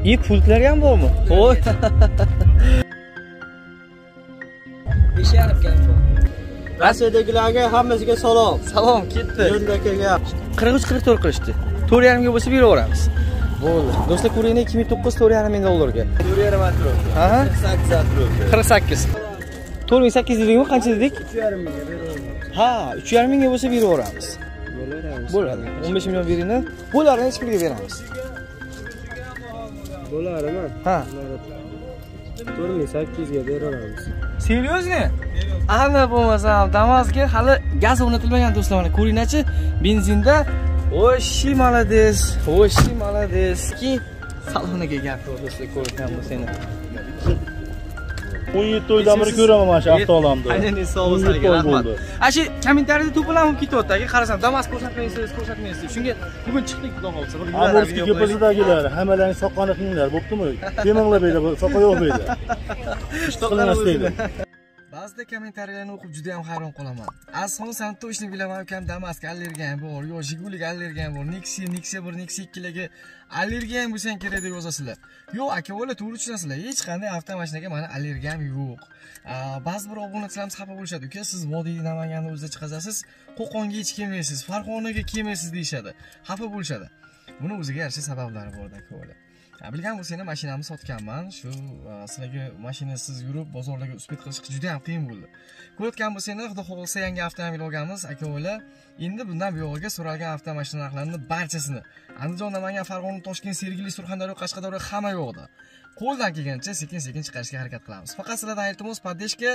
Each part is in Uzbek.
Pultlari ham bormi? Voy. 5,5 bor. Rossiyadagilarga hammasiga salom. Salom, ketdi. Yo'lda kelgan. 43-44 qilishdi. 4,5 ga bo'lsa beraveramiz. Bo'ldi. Do'stlar, ko'ringlar, 2009 4,5 ming dollarga. 4,5 atrofida. Aha. 48 atrofida. 48. 4,8 dedikmi? Qancha dedik? 3,5 mingga beraveramiz. Ha, 3,5 mingga bo'lsa beraveramiz. Bo'ladi. 15 million beringlar. Bularni hech kimga beramiz. Bo'ladimi? Ha. 48 ga beraveramiz. Seryozni? Ana bo'lmasa ham Damas'ga hali gaz o'rnatilmagan do'stlar, mana ko'ringlarchi, benzinda Oshi malades, oshi malades ki saloniga gapir do'stlar, ko'rgan bo'lsanglar. 17 oydan beri ko'raman mana shu avtolamda. Aynan sog' bo'lsangiz, rahmat. Ashi kommentariyada to'planib ketyapti, aka qarasam Damas ko'rsatmaysiz. Shunga bugun chiqdik, xudo xolsa. Amurskiy ko'prisidagilar hammalaring soqqani qilinglar, bo'ptimi? Demanglar beylar, soqqa yo'q beylar. Ish qilmas deydi. Ba'zida kommentariyalarni o'qib juda ham hayron qolaman. Asxon san точно bilaman, ukam Damas'ga allergiyan bor, yo Jiguliga allergiyan bor, Nexia 1, Nexia 2 larga allergiyan bo'lsang kerak deb yozasizlar. Yo'q, aka, o'la to'g'ri tushunasizlar. Hech qanday avtomashinaga meni allergiyam yo'q. Ba'zi bir obunachilarimiz xafa bo'lishadi. Uka, siz Vodiyni Namanganni o'zida chiqasiz, Qo'qonga hech kelmaysiz, Farg'onaga kelmaysiz deyshadi. Xafa bo'lishadi. Buni o'ziga yarasha sabablari bor aka, o'la. Bilgan bo'lsangiz, mashinamni sotganman. Shu sizlarga mashinasiz yurib bozorlarga uspet qilish juda ham qiyin bo'ldi. Ko'rayotgan bo'lsangiz, xudo xolsa yangi avtomobil olganmiz, aka-o'la. Endi bundan buyog'iga so'ralgan avtomashina narxlarini barchasini Andijon, Namangan, Farg'ona, Toshkent, Sergeli, Surxondaryo, Qashqadaryo hamma yo'qda. Qo'ldan kelgancha sekin-sekin chiqarishga harakat qilamiz. Faqat sizlardan iltimos, podeshka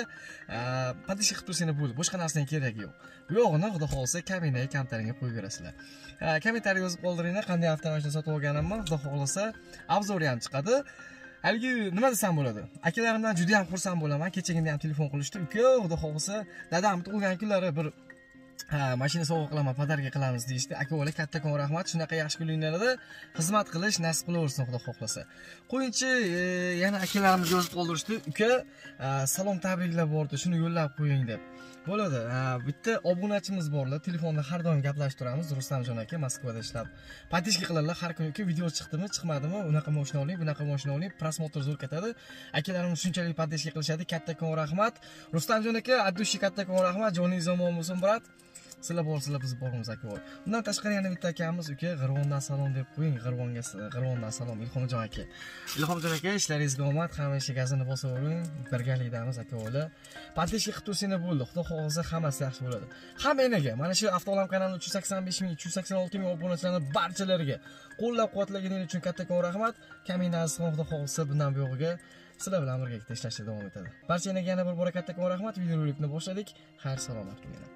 qilib tursangiz bo'ldi. Boshqa narsaning keragi yo'q. Bu yog'ini xudo xolsa kabinaga, kamtaringa qo'yib berasizlar. Kommentariy yozib qoldiringlar, qanday avtomashina sotib olganimni, xudo xolsa obzori ham chiqadi. Haligi nima desam bo'ladi? Akalarimdan juda ham xursand bo'laman. Kechagina ham telefon qilishdi. Uka, xudo xolsa, dadam tug'ilgan kunlari bir mashina sovg'a qilaman, padarga qilamiz deyishdi. Aka-o'la, kattakon rahmat. Shunaqa yaxshi kunlarda xizmat qilish nasib qilaversin, xudo xohlasa. Qo'yinchi, yana akalarimiz yozib qoldirishdi. Uka, salom tabriklar bordi, shuni yo'llab qo'ying deb. Bo'ladi. Bitta obunachimiz borlar, telefonda har doim gaplashib turamiz. Rustamjon aka Moskvada ishlab. Patishka qiladilar har kuni, uka, video chiqdimi, chiqmadimi, unaqa mashina oling, bunaqa mashina oling, prosmotr zo'r ketadi. Akalarimiz shunchalik patishka qilishadi. Kattakon rahmat. Rustamjon aka, addushi kattakon rahmat. Joningiz omon bo'lsin, brat. Sizlar bo'lsizlar, biz bormiz aka. Bundan tashqari yana bitta akamiz, uka, G'irvondan salom deb qo'ying. G'irvondan salom Ilhomjon aka. Ilhomjon aka, ishlaringizga omad, hamisha gazini bosavering. Birgalikdamiz aka-o'la. Patishka qilib tursangiz bo'ldi. Xudo xohlasa hammasi yaxshi bo'ladi. Hammaga, mana shu Avtolam kanali 385 ming, 386 ming obunachilarning barchalariga qo'llab-quvvatlaganingiz uchun kattakon rahmat. Kaminangiz xudo xohlasa bundan buyog'iga sizlar bilan birgalikda ishlashda davom etadi. Barchaga yana bir bora kattakon rahmat. Videorolikni boshladik. Xayr salomat bo'linglar.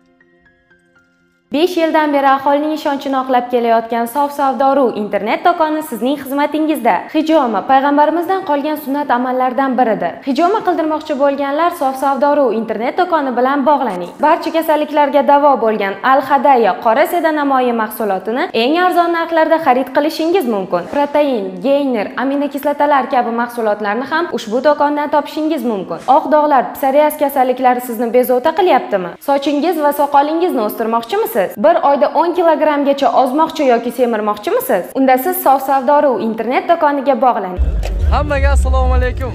5 yildan beri aholining ishonchini oqlab kelayotgan Sof Savdoru internet do'koni sizning xizmatingizda. Hijoma payg'ambarimizdan qolgan sunnat amallardan biridir. Hijoma qildirmoqchi bo'lganlar Sof Savdoru internet do'koni bilan bog'laning. Barcha kasalliklarga davo bo'lgan Al-Hadaya qora seda namoyi mahsulotini eng arzon narxlarda xarid qilishingiz mumkin. Protein, gainer, aminokislotalar kabi mahsulotlarni ham ushbu do'kondan topishingiz mumkin. Oq dog'lar, psoriaz kasalliklari sizni bezovta qilyaptimi? Sochingiz va soqolingizni o'stirmoqchimisiz? Bir oyda 10 kilogramgacha ozmoqchi yoki semirmoqchimisiz? Unda siz Sof Savdoru internet do'koniga bog'laning. Hammaga assalomu alaykum.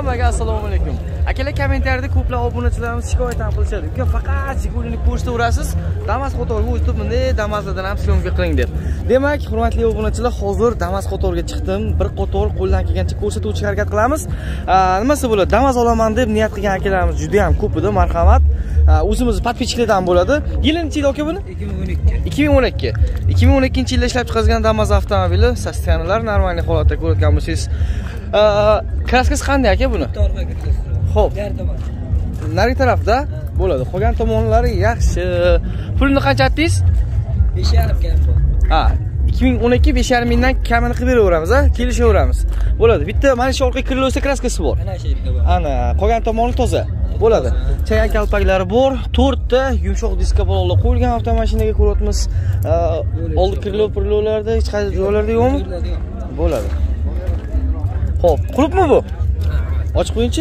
Akalar, kommentariyada ko'plab obunachilarimiz shikoyat ham qilishadi. Uka, faqat Jigulini ko'rsataverasiz, Damas qatoriga o'tib bunday Damaslardan ham syomka qiling deb. Demak, hurmatli obunachilar, hozir Damas qatoriga chiqdim. Bir qator qo'ldan kelgancha ko'rsatuvchi harakat qilamiz. Nimasi bo'ladi? Damas olaman deb niyat qilgan akalarimiz juda ham ko'p edi, marhamat. O'zimiz podpichkadan bo'ladi. Yilini aka buni? 2012. 2012-yilda ishlab chiqarilgan Damas avtomobili, sostenlar normal holatda ko'rayotgan bo'lsangiz, kraskasi qanday aka buni? Xo'p. Nari tarafda bo'ladi. Qolgan tomonlari yaxshi. Pulni qancha aytdingiz? 5,5 ga bor. Ha, 2012 5,5 mingdan kamini qilib beraveramiz, kelishaveramiz. Bo'ladi. Bitta mana shu orqa krilosda kraskasi bor. Ana shu yerda bor. Ana, qolgan tomoni toza. Bo'ladi. Chayan kalpaklari bor, 4 ta yumshoq diska baloqlar qo'yilgan avtomashinaga ko'ryapmiz. Oldi krilo-prillolarda hech qaysi joylarda yo'qmi? Bo'ladi. Xo'p, qulupmi bu? Ochib qo'yingchi.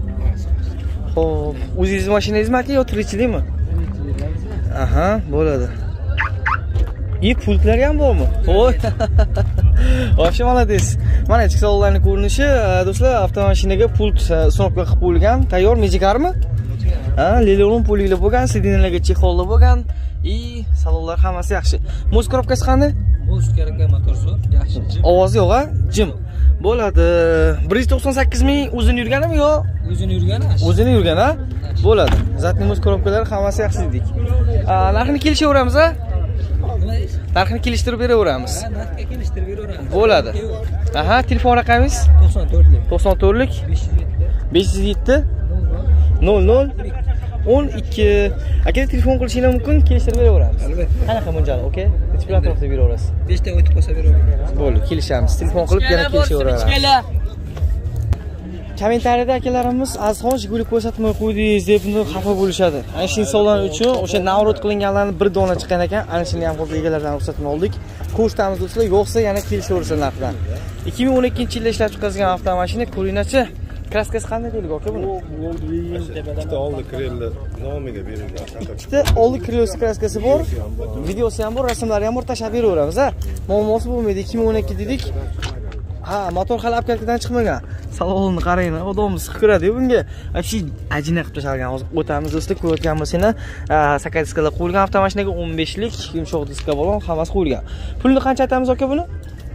Xo'p, o'zingiz mashinangizmi aka yo tirikchilikmi? Aha, bo'ladi. Pultlari ham bormi? Voy. Вообще молодец. Mana ichki salonlarning ko'rinishi, do'stlar, avtomashinaga pult snovka qilib qo'yilgan. Tayyor Magikarmi? Ha, Leleron pulilar bo'lgan, sidinlarga chexollar bo'lgan. Salonlar hammasi yaxshi. Muz korobkasi qanday? Muz kerakli motor zo'r, yaxshi. Ovozi yo'q, ha? Jim. Bo'ladi. 198 ming o'zini yurganmi yo? O'zini yurgan. O'zini yurgan, ha? Bo'ladi. Zatni muz korobkalari hammasi yaxshi dedik. Narxini kelishaveramiz, ha? Narxini kelishtirib beraveramiz. Narxga kelishtirib beraveramiz. Bo'ladi. Aha, telefon raqamingiz? 94lik. 94lik 507 00 12. Aka telefon qilishingiz mumkin, kelishtirib beraveramiz. Albatta. Qanaqa mo'ljal, okay? Displet atrofida beraverasiz. 5 ta o'tib qolsa beraveramiz. Bo'ldi, kelishamiz. Telefon qilib yana kelishaveramiz. Kommentariyada akalarimiz Azxon Jiguli ko'rsatmay qo'ydingiz deb xafa bo'lishadi. Ana shu insonlar uchun o'sha navrod qilinganlarni bir dona chiqqan ekan. Ana shuni ham hozir egalaridan ruxsatni oldik. Ko'rsatamiz do'stlar, yo'qsa yana kelishaversin narxdan. 2012-yilda ishlab chiqarilgan avtomashina ko'ringlarchi. Kraskasi qanday deylik aka buni? Ikkita oldi krelli nomiga berilgan. Ikkita oldi krelli kraskasi bor. Videosi ham bor, rasmlari ham bor, tashlab beraveramiz, ha. Muammosi bo'lmaydi. 2012 dedik. Ha, motor hali apkalkadan chiqmagan. Salonni qaranglar, odamni siqib kiradi bunga. Вообще ajina qilib tashalgan. Hozir o'tamiz do'stlar, ko'rayotgan bo'lsanglar, sakadiskalar qo'yilgan avtomashinaga 15lik yumshoq diska bo'lgan, hammasi qo'yilgan. Pulni qancha aytamiz aka buni?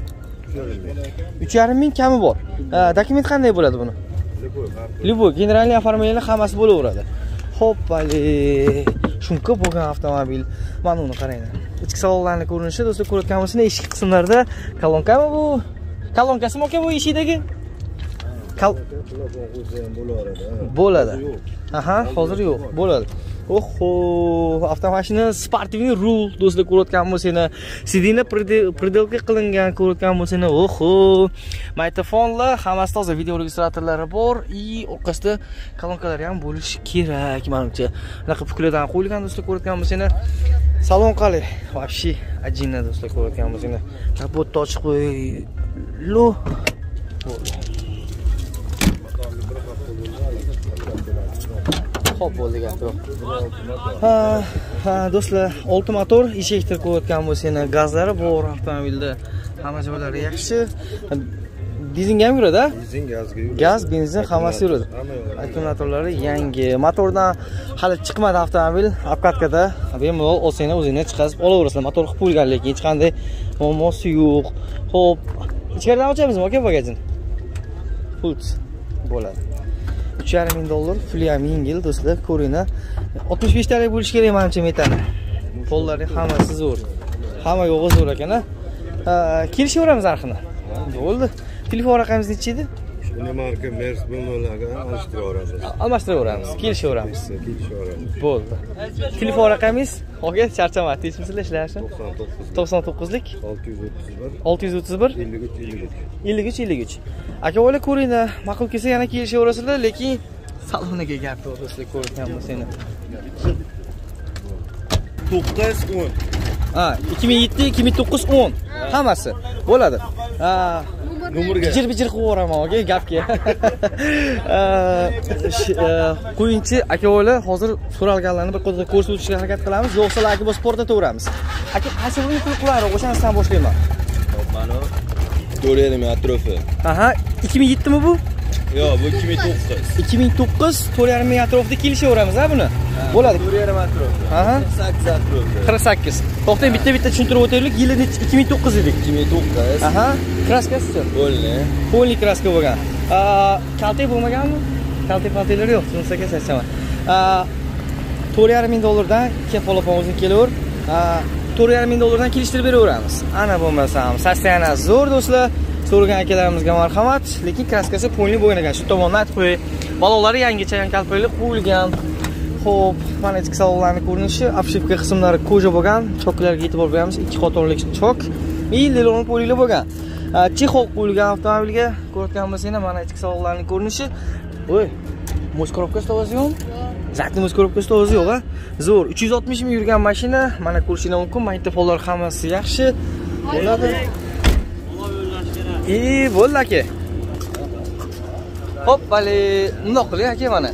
3,5 ming kami bor. Dokument qanday bo'ladi buni? Любой generalniy оформление hammasi bo'laveradi. Hoppali. Shunqa bo'lgan avtomobil. Mana uni qaranglar. Ichki salonlarning ko'rinishi do'stlar, ko'rayotgan bo'lsanglar, eshik qismlarida kolonkami bu? Kolonkasimi aka bu eshikdagi? Bo'ladi. Aha, hozir yo'q. Bo'ladi. Oho, avtomashina sportivniy rul do'stlar, ko'rayotgan bo'lsanglar, sidina predelka qilingan ko'rayotgan bo'lsanglar, oho. Mikrofonlar, hammasi toza, video registratorlari bor, orqasida kolonkalari ham bo'lishi kerak, menimcha. Bunaqa puklardan qo'yilgan do'stlar, ko'rayotgan bo'lsanglar. Salon qalay? Вообще ajina do'stlar, ko'rayotgan bo'lsanglar. Kapotni ochib qo'y. Lo. Xo'p, bo'ldi gap yo'q. Ha, do'stlar, 6 motor, eshiklar qo'yayotgan bo'lsanglar, gazlari bor avtomobilda. Hamma joylari yaxshi. Benzinga ham yuradi-a? Benzin, gazga yuradi. Gaz, benzin hammasi yuradi. Akkumulyatorlari yangi. Motordan hali chiqmadi avtomobil. Apkatkada bemalol olsanglar o'zingizlar chiqazib olaverasizlar. Motor qilib qo'yilgan, lekin hech qanday muammosi yo'q. Xo'p, ichkaridan ochamizmi aka bagajini? Pult bo'ladi. $3,5 ming puli ham yengil do'stlar, ko'ringlar. 65 talik bo'lish kerak menimcha metani. Pollari hammasi zo'r. Hamma yo'g'i zo'r ekan-a. Kelishaveramiz narxini. Bo'ldi. Telefon raqamingiz necha edi? Shuni marka Mers bo'lmalarga almashtiraveramiz. Almashtiraveramiz, kelishaveramiz. Bo'ldi. Telefon raqamingiz? Aka, charchamadi, tinchmisizlar, ishlashni? 99lik 631 53. Aka, o'yla ko'ringlar, ma'qul kelsa yana kelishaverasizlar, lekin saloniga gap yo'q do'stlar, ko'rgan bo'lsanglar. 9-10. Ha, 2007, 2009, 10. Hammasi bo'ladi. Nomerga Bijir qilib o'raman, aka, gapga. Qo'yinchi aka-o'g'li hozir so'ralganlarni bir qo'zg'ab ko'rsatishga harakat qilamiz, yo'qsa aka bosib portataveramiz. Aka, qaysi biri pul qiladi? O'shanisidan boshlayman. Mana 4,5 atrofi. Aha, 2007 mi bu? Yo'q, bu 2009. 2009 4,5 atrofida kelishaveramiz, ha buni? Bo'ladi. 4,5 atrofi. Aha. 48 atrofi. 48. To'xtang, bitta tushuntirib o'taylik. Yili 2009 edik. 2009. Aha, kraskasi. Bo'ldi. Polni kraska bo'lgan. Kaltek bo'lmaganmi? Kaltek-paltelar yo'q, tushunsa aytaman. $4,5 ming kepolopon o'zing kelaver. $4,5 ming kelishtirib beraveramiz. Ana bo'lmasam, sostoyana zo'r do'stlar. So'ragan akalarimizga marhamat, lekin kraskasi polni bo'lgan ekan. Shu tomondan aytib qo'yay. Balonlari yangicha kalpaklar qo'yilgan. Xo'p, mana ichki salonlarning ko'rinishi, obshivka qismlari koja bo'lgan, choklarga e'tibor beramiz. 2 qatorlik chok. Lelon polilar bo'lgan. Chexol qo'yilgan avtomobilga ko'rayotgan bo'lsanglar, mana ichki salonlarning ko'rinishi. Voy, muz korobkasi to'g'risi yo'qmi? Zatni muz korobkasi to'g'risi yo'q, ha? Zo'r, 360 ming yurgan mashina, mana ko'rishingiz mumkin. Magnitofonlar hammasi yaxshi. Bo'ladi. Bo'ldi aka. Hoppali, bundoq qiling aka mana.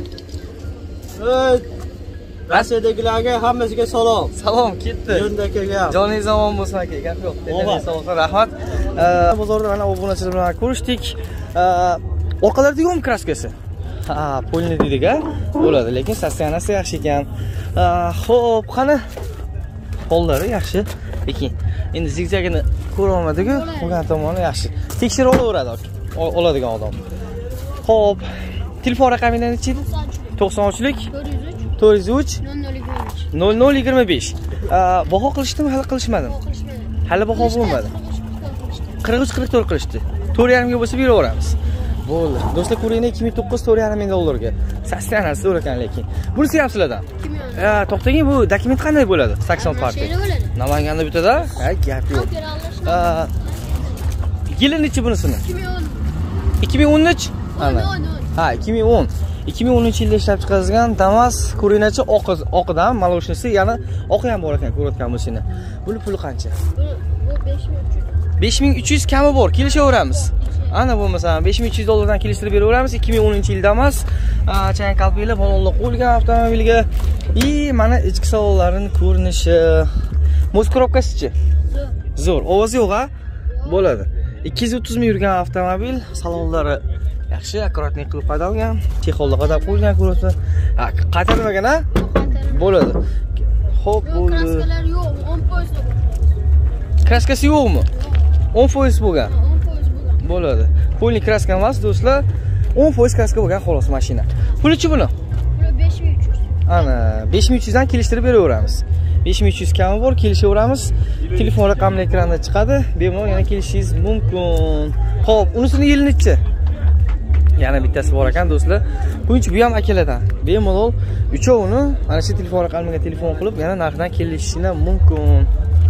Rossiyadagilarga hammasiga salom. Salom, ketdi. Yo'lda kelgan. Joningiz omon bo'lsin aka, gap yo'q. Rahmat. Bozorda mana obunachilar bilan ko'rishdik. Orqalardagi kraskasi. Ha, polni dedik-a. Bo'ladi, lekin sostanasi yaxshi ekan. Xo'p, qani qo'llari yaxshi. Lekin endi zigzagini ko'ra olmadik-ku, qolgan tomoni yaxshi. Tekshirib olaveradi oladigan odam. Xo'p, telefon raqamingiz nechi edi? 93lik 403 0025. Baho qilishdimi, hali qilishmadimi? Hali baho bo'lmadi. 43-44 qilishdi. 4.5 ga bo'lsa beraveramiz. Bo'ldi. Do'stlar, ko'ringlar, 2009 $4.5 dollarga. Sostanasi zo'r ekan lekin. Bunisi ham sizlardan. To'xtang, bu dokument qanday bo'ladi? 80 parti. Namanganda bitada? Ha, gap yo'q. Yili nechi bunisini? 2013. Ana. Ha, 2010. 2010-yilda ishlab chiqarilgan Damas ko'ringlarchi oqidan maloshnisi, ya'ni oqi ham bor ekan ko'rayotgan bo'lsanglar. Buni puli qancha? Bu 5300. 5300 kami bor, kelishaveramiz. Ana bo'lmasa $5300 dan kelishtirib beraveramiz. 2010-yil Damas, chang kalpiylar balonlar qo'yilgan avtomobilga. Mana ichki salonlarining ko'rinishi. Muz korobkasi-chi? Zo'r. Ovozi yo'q-a? Bo'ladi. 230 ming yurgan avtomobil, salonlari yaxshi, akkuratlik qilib qaydalgan, chexolda qadab qo'yilgan ko'rasiz. Qaytarilmagan-a? Bo'ladi. Xo'p, bo'ldi. Kraskalar yo'q, 10%. Kraskasi yo'qmi? 10% bo'lgan. 10% bo'lgan. Bo'ladi. Polni kraska emas, do'stlar. 10% kraska bo'lgan xolos mashina. Pulichi buni? Puli 5300. Ana, 5300 dan kelishtirib beraveramiz. 5300 kami bor, kelishaveramiz. Telefon raqamli ekranda chiqadi. Bemalol yana kelishingiz mumkin. Xo'p, unisini yili nechi? Yana bittasi bor ekan do'stlar. Bunchi bu ham akalardan. Bemalol uchovini mana shu telefon raqamiga telefon qilib, yana narxdan kelishishinglar mumkin.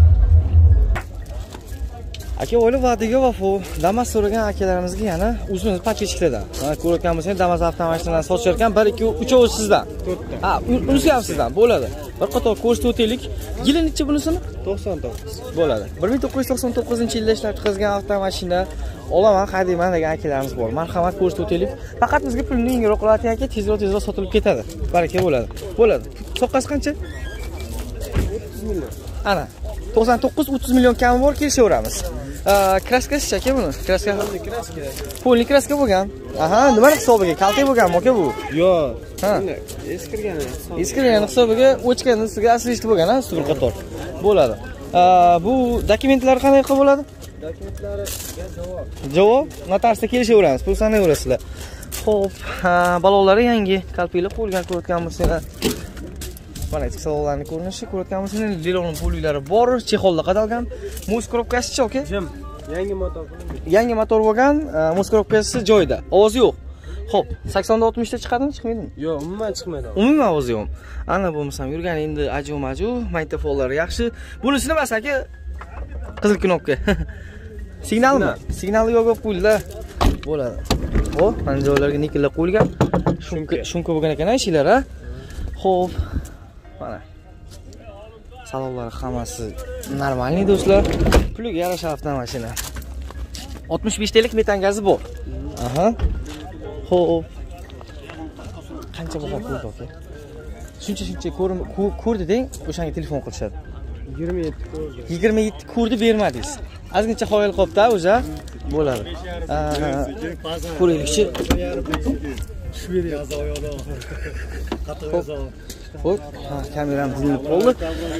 Aka, o'yli va'daga vafo. Damas so'ragan akalarimizga yana o'zimiz podpishchilardan. Mana ko'rayotgan bo'lsangiz, Damas avtomashinalarni sotishayotgan 1 2 3 sizdan. Ha, unisi ham sizdan bo'ladi. Bir qator ko'rsatib o'taylik. Yili nechi bunisini? 99. Bo'ladi. 1999-yilda ishlab chiqarilgan avtomashina olaman, haydayman degan akalarimiz bor. Marhamat, ko'rsatib o'taylik. Faqat bizga pulni yengilroq qilayotgan aka, tezroq sotilib ketadi. Baraka bo'ladi. Bo'ladi. Soqqasi qancha? 30 million. Ana, 99-30 million kami bor, kelishaveramiz. Kraskasi aka buni? Kraska. Polni kraska bo'lgan. Aha, nima hisobiga? Kalta bo'lganmi aka bu? Yo'q. Ha. Eskirgan hisobiga o'chgan ustiga aslisti bo'lgan, ha, ustiga qator. Bo'ladi. Bu dokumentlar qanday qilib bo'ladi? Dokumentlariga Javob notarsda kelishaveramiz, pul sanayverasizlar. Xo'p, balonlari yangi, kalpiylar qo'yilgan ko'rayotgan bo'lsanglar. Mana ichki salonlarning ko'rinishi ko'rayotgan bo'lsanglar, Lilonning pullari bor, chexolda qadalgan. Muz korobkasi-chi aka? yangi motor. Yangi motor bo'lgan, muz korobkasi joyida. Ovozi yo'q. Xo'p, 80-60 ta chiqadimi, chiqmaydimi? Yo'q, umuman chiqmaydi. Umuman ovozi yo'q. Ana bo'lmasam yurgan endi aju-maju, magnitofonlari yaxshi. Bunisi nimasi aka? Qizil knopka. Signalmi? Signali yo'q pullar. Bo'ladi. Xo'p, mana joylarga nikellar qo'yilgan. Shunqa bo'lgan ekan ishlar, ha? Xo'p. Mana. Salonlari hammasi normalniy do'stlar. Puliga yarasha avtomashina. 65 talik metan gazi bor. Aha. Xo'p. Qancha baho qo'ydi aka? Shuncha ko'rdi deng, o'shanga telefon qilishadi. 27 ko'rdi. 27 ko'rdi bermadingiz. Ozgincha xoyil qopda o'sha bo'ladi. Ko'raylikchi. Xo'p, kameram dinib qoldi.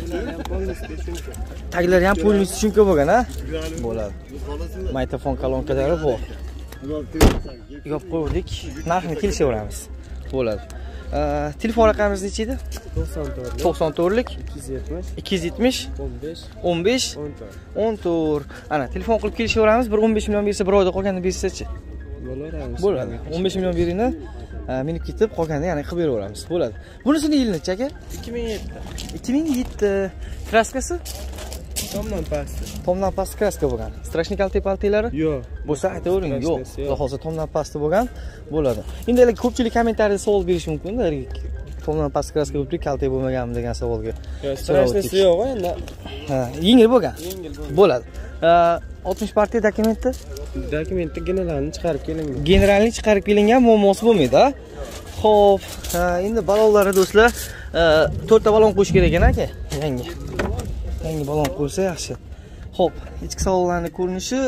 Taglari ham polnis chunka bo'lgan, ha? Bo'ladi. Magnitofon kolonkadari bor. Yop qo'ydik. Narxini kelishaveramiz. Bo'ladi. Telefon raqamingiz necha edi? 94lik 270 15 14. Ana, telefon qilib kelishaveramiz. Bir 15 million bersa, bir oyda qolganini bersa-chi? Bo'ladi. 15 million beringni, minib ketib qolganini yana qilib beraveramiz. Bo'ladi. Bunisini yili necha aka? 2007. Kraskasi? Tomdan past kraska bo'lgan. Strashnik altipaltilari? Yo'q. Bo'lsa aytavering, yo'q. Hozir tomdan pasti bo'lgan. Bo'ladi. Endi ko'pchilik kommentariyada savol berish mumkin-da. Tomdan past kraska bo'lib, kalta bo'lmaganmi degan savolga. Strashnisi yo'q endi. Ha, yengil bo'lgan. Bo'ladi. 60 partiya dokumenti? Dokumenti generalni chiqarib kelingan. Generalni chiqarib kelingan, muammosi bo'lmaydi-a? Xo'p, endi balonlari do'stlar, 4 ta balon qo'yish kerak ekan aka. Yangi balon qo'ysa yaxshi. Xo'p, ichki salonlarning ko'rinishi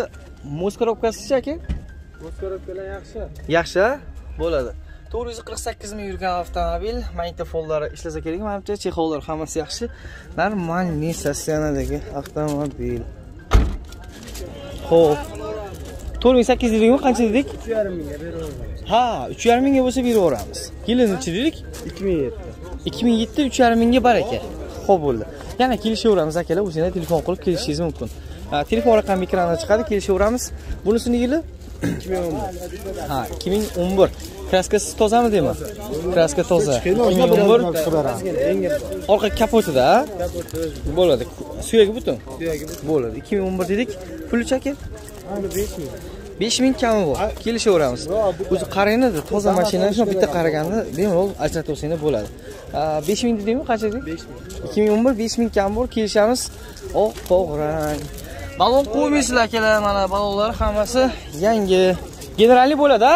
muz korobkasi-chi aka? Muz korobkalar yaxshi. Yaxshi, bo'ladi. 448 ming yurgan avtomobil, magnitofonlari ishlasa kerak, menimcha chexollar hammasi yaxshi. Normalniy stasionadagi avtomobil. Xo'p. 4800 dedikmi? Qancha dedik? 3,5 mingga beraveramiz. Ha, 3,5 mingga bo'lsa beraveramiz. Kelinchi dedik? 2007. 2007 3,5 mingga baraka. Xo'p bo'ldi. Yana kelishaveramiz akalar, o'zingizlar telefon qilib kelishingiz mumkin. Telefon raqami ekranda chiqadi, kelishaveramiz. Bunisini yili 2011. Ha, 2011. Kraskasi tozami deyman? Kraska toza. 2011. Orqa kapotida, ha? Bo'ladi. Suyagi butun. Bo'ladi. 2011 dedik. Puli-chi aka? 5 ming. 5 ming kami bor. Kelishaveramiz. O'zi qarangda, toza mashinani shuni bitta qaraganda bemalol ajratib olsanglar bo'ladi. 5 ming dedingmi? Qancha dedik? 5 ming. 2011 5 ming kam bor, kelishamiz. Oq rang. Balon qo'ymaysizlar akalar, mana balonlar hammasi yangi. Generalniy bo'ladi-a?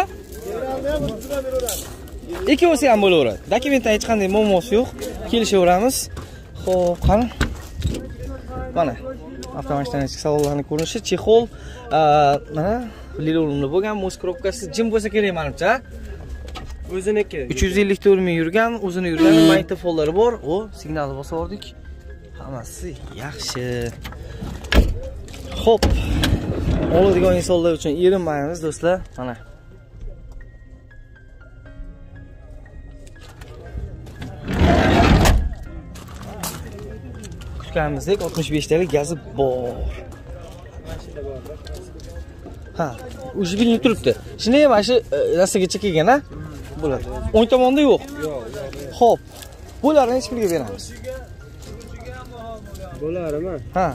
Ikkovsi ham bo'laveradi. Dokumentdan hech qanday muammosi yo'q. Kelishaveramiz. Xo'p, qani? Mana avtomashinaning ichki salonlarining ko'rinishi, chexol, mana lilonli bo'lgan, muz korobkasi jim bo'lsa kerak menimcha. O'ziniki. 354 ming yurgan, o'zini yurgan magnitofonlari bor. Signalni bosaverdik. Hammasi yaxshi. Xo'p. Oladigan insonlar uchun erinmaymiz do'stlar. Mana. Kutganimizdek 65 talik gazi bor. Ha, o'zi bilinib turibdi. Shunday ham shu rastagacha kelgan, ha? Bo'ladi. O'ng tomonda yo'q. Xo'p. Bularni hech kimga beramiz. Bo'larmi? Ha.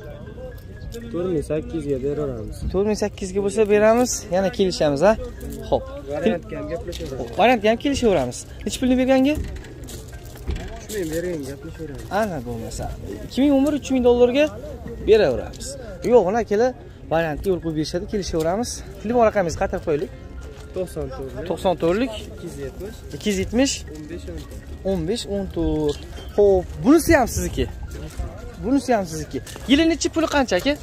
4800 ga beraveramiz. 4800 ga bo'lsa beramiz, yana kelishamiz, ha? Xo'p. Variantga ham gaplashaveramiz. Variantga ham kelishaveramiz. Nech pulni berganga? 3000 bering, gaplashaveramiz. Ana bo'lmasa 2011 $3000 dollarga beraveramiz. Yo'g'ini akalar, variantga yo'l qo'yib berishadi, kelishaveramiz. Telefon raqamingizni qaytarib qo'yaylik. 94lik 270 15 14. Xo'p, bunisi ham sizniki. Bunisi ham sizniki. Yili nechi puli qancha aka?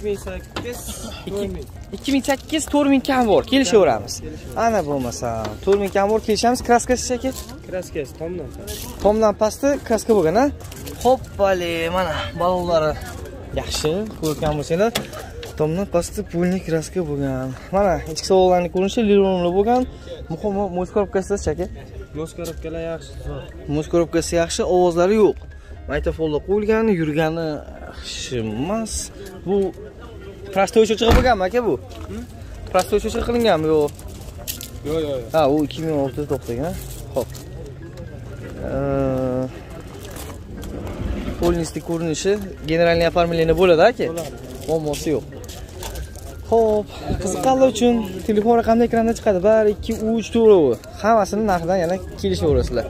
2008 4000 kam bor, kelishaveramiz. Ana bo'lmasa 4000 kam bor, kelishamiz. Kraskasi aka? Kraskasi tomdan. Tomdan pastda kraska bo'lgan, ha? Xo'p, vale, mana balonlari yaxshi, ko'rgan bo'lsanglar. Tomdan pastda pulni kraska bo'lgan. Mana ichki salonlarning ko'rinishi lilonli bo'lgan. Muhimi muz korobkasi aka? Muz korobkalar yaxshi. Muz korobkasi yaxshi, ovozlari yo'q. Magnitofonlar qo'yilgan, yurgani yaxshi emas. Bu prostoy o'chirib bo'lganmi aka bu? Prostoy o'chirib qilinganmi yo'q? Yo'q. Ha, u 2006 da to'xtagan. Xo'p. Polnistik ko'rinishi, generalniy оформление bo'ladi aka? Muammosi yo'q. Xo'p, qiziqqanlar uchun telefon raqamda ekranda chiqadi. 1 2 3 4. Hammasini narxidan yana kelishaverasizlar.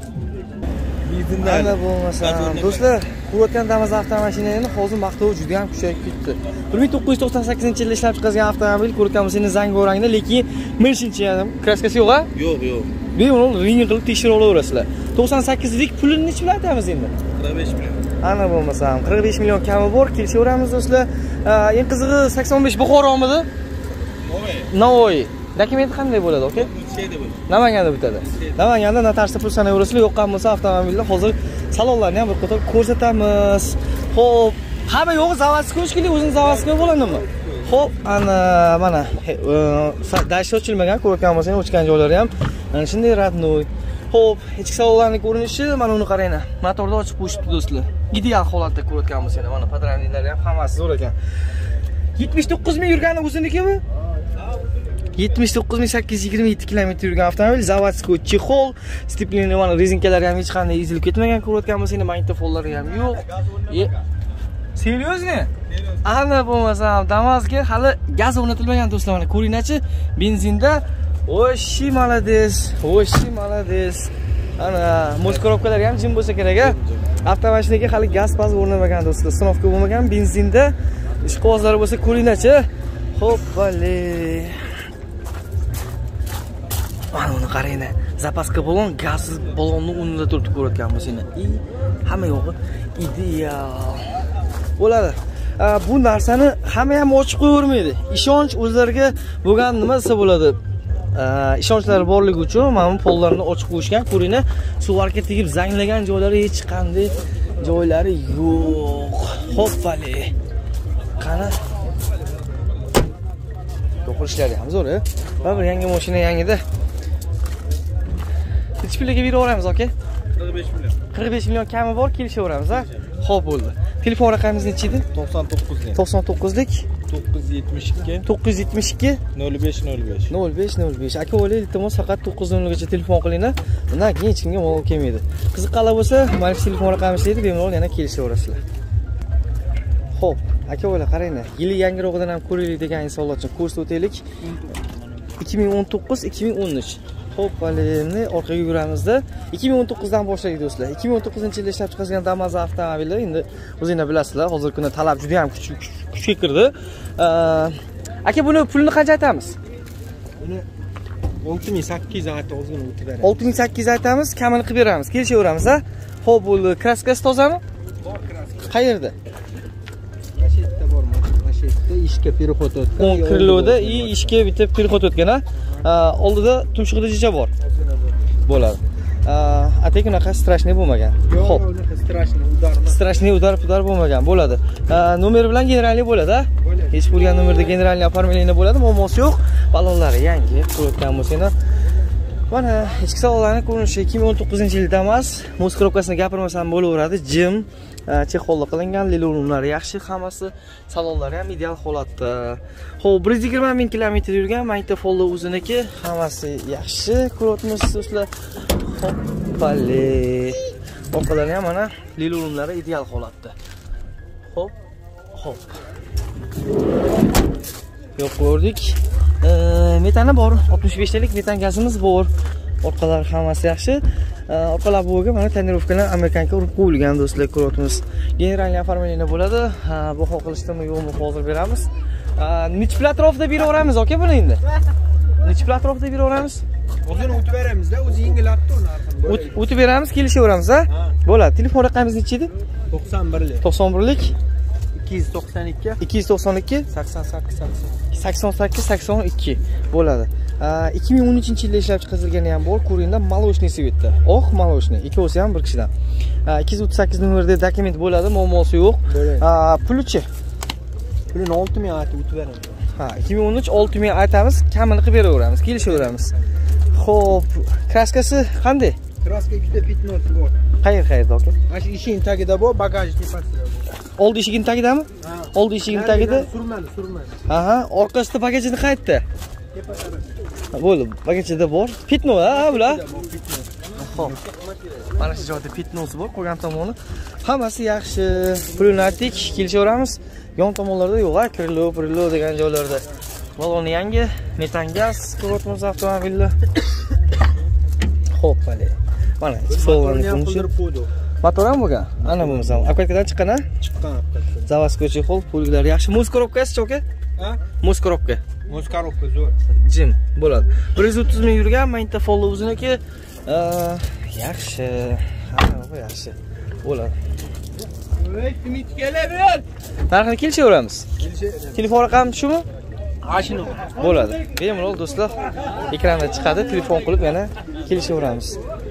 Ana bo'lmasa, do'stlar, ko'rayotgan Damas avtomashinani hozir maqtov juda ham kuchayib ketdi. 1998-yilda ishlab chiqarilgan avtomobil ko'rayotgan bo'lsangiz zangi rangda, lekin minshinchi ham kraskasi yo'q-a? Yo'q. Bemalol ring qilib tekshirib olaverasizlar. 98 dedik, pulini necha pul aytamiz endi? 45 million. Ana bo'lmasa, 45 million kami bor, kelishaveramiz do'stlar. Eng qizig'i 85 Buxoromidi? Navoiy. Dokument qanday bo'ladi, aka? Namanganda bitadi. Namanganda notarsda pul sanayverasizlar, yoqqan bo'lsa avtomobilni hozir salonlarni ham bir qator ko'rsatamiz. Xo'p, hamma yo'g'i zavodskiy keling, o'zing zavodskiy bo'ladimi? Xo'p, ana mana dash ochilmagan, ko'rgan bo'lsangiz o'chgan joylari ham mana shunday radnoy. Xo'p, ichki salonlarning ko'rinishi mana uni qaranglar. Motorda ochib qo'yishibdi do'stlar. Ideal holatda ko'rayotgan bo'lsangiz, mana patronliklari ham hammasi zo'r ekan. 79 ming yurgani o'zinikimi? 79827 kilometr yurgan avtomobil, zavodskiy chexol, stepleniya mana rezinkalari ham hech qanday ezilib ketmagan, ko'rayotgan bo'lsangiz, magnitofonlari ham yo'q. Seryozni? Ana bo'lmasa, Damasga hali gaz o'rnatilmagan do'stlar, mana ko'ringlarchi, benzinda Oshi malades. Ana muz korobkalari ham jim bo'lsa kerak-a. Avtomashinaga hali gaz paz o'rnamagan do'stlar, sinovka bo'lmagan, benzinda ish qog'ozlari bo'lsa ko'ringlarchi. Hoppale. Mana uni qaranglar. Zapaska balon, gazsiz balonni o'rnida turib ko'rayotgan bo'lsangiz. Hamma yo'g'i ideal. Bo'ladi. bu narsani hamma ham ochib qo'yavermaydi. Ishonch o'zlariga bo'lgan nima desa bo'ladi? Ishonchlari borligi uchun mana bu pollarni ochib qo'yishgan. Ko'ringlar, suvarga tegib zanglagan joylari hech qanday joylari yo'q. Hoppali. Qani? To'qilishlari ham zo'r, va bir yangi mashina yangida. Necha pulga beraveramiz, aka? 45 million. 45 million kami bor, kelishaveramiz, ha? Xo'p bo'ldi. Telefon raqamingiz necha edi? 99 99lik 972 972 0505. 0505. Aka o'ylaylik, iltimos faqat 9:00 gacha telefon qilinglar. Undan keyin hech kimga malol kelmaydi. Qiziqqanlar bo'lsa, mana shu telefon raqamingizni aytib, bemalol yana kelishaverasizlar. Xo'p, aka o'ylar qaranglar. Yili yangirog'idan ham ko'raylik degan insonlar uchun ko'rsatib o'taylik. 2019-2013. Xo'p, valini orqaga yuramizda 2019 dan boshlaydi do'stlar. 2019-yilda ishlab chiqarilgan Damas avtomobillar endi o'zingizlar bilasizlar, hozirgi kunda talab juda ham kuchga kirdi. Aka buni pulini qancha aytamiz? Buni 6800 aytib ozgina o'tib beramiz. 6800 aytamiz, kamini qilib beramiz. Kelishaveramiz, ha? Xo'p, bo'ldi. Kraskasi tozami? Bor kraska. Qayerda? Mashetda bor, mashetda ishga переход o'tgan. 10 kiloda ishga bitib переход o'tgan, ha? Oldida tumshug'ida jicha bor. Bo'ladi. Atek unaqa strashniy bo'lmagan. Xo'p, strashniy udarma. Strashniy udar bo'lmagan. Bo'ladi. Nomeri bilan generalniy bo'ladi, ha? Hech bo'lgan nomerda generalniy оформление bo'ladi, muammosi yo'q. Ballonlari yangi, qo'yotgan bo'lsanglar. Mana ichki salonlarning ko'rinishi 2019-yilda emas. Muz korobkasini gapirmasam bo'laveradi. Jim, chexolda qilingan, lilonlari yaxshi, hammasi salonlari ham ideal holatda. Xo'p, 120 ming kilometr yurgan Magnetofold o'ziniki, hammasi yaxshi. Ko'ryapmisiz do'stlar? Hoppali. Orqalari ham mana lilonlari ideal holatda. Xo'p. Yo'q, ko'rdik. Metani bor, 65 talik metan gazimiz bor. Orqalari hammasi yaxshi. Orqalar bo'yiga mana tonirovkalar Amerikanga urib qo'yilgan do'stlar, ko'ryapmiz. Generalniy оформление bo'ladi. Baho qilishdimi yo'qmi hozir beramiz. Necha pul atrofida beraveramiz aka buni endi? Necha pul atrofida beraveramiz? Ozgina o'tib beramiz-da, o'zi yengillatdi uni narxini. O'tib beramiz, kelishaveramiz, ha? Bo'ladi. Telefon raqamingiz necha edi? 91lik. 91lik 292 292 88 82 bo'ladi. 2013-yilda ishlab chiqarilgani ham bor. Ko'ringlar, молочный svetda. Oq молочный. Ikkovsi ham bir kishidan. 238 nomerda dokument bo'ladi, muammosi yo'q. Pulichi? Pulini 6000 aytib o'tib beramiz. 2013 6000 aytamiz, kamini qilib beraveramiz, kelishaveramiz. Xo'p, kraskasi qanday? Kraska ikkita pitnosi bor. Qayerda aka? Mana shu eshiging tagida bor, bagaj tepasida bor. Oldi eshiging tagidami? Oldi eshiging tagida. Surmali. Aha, orqasida bagajini qayerda? Tepa tarafda. Bo'ldi, bagajida bor. Pitno, ha, bular? Xo'p. Mana shu joyda pitnosi bor, qolgan tomoni. Hammasi yaxshi. Pulini aytdik, kelishaveramiz. Yon tomonlarda yo'q, krilo degan joylarda. Baloni yangi, metan gaz, ko'ryapmiz avtomobilni. Xo'p, hali. Mana, so'llarni qo'yib qo'ydi. Motor ham bo'lgan. Ana bo'lmasa, apkatkadan chiqqan-a? Chiqqan apkatka. Заводской chexol, pulglari yaxshi. Muz korobkasi aka? Ha? Muz korobka. Muz korobka zo'r. Jim bo'ladi. 130 ming yurgan Magnetofold o'ziniki yaxshi. Hamma yaxshi. Bo'ladi. Voy, kimit kelaver. Narxini kelishaveramiz. Telefon raqami shumi? Ashino. Bo'ladi. Bemalol do'stlar, ekranda chiqadi, telefon qilib yana kelishaveramiz.